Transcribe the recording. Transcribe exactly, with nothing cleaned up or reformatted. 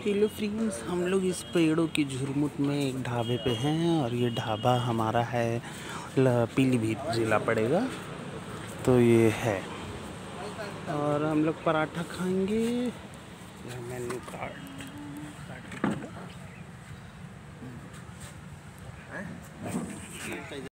Hello friends, हम लोग इस पेड़ों की झुरमुट में एक ढाबे पे हैं और ये ढाबा हमारा है ल- पीलीभीत ज़िला पड़ेगा। तो ये है और हम लोग पराठा खाएंगे। यह मेन्यू कार्ड।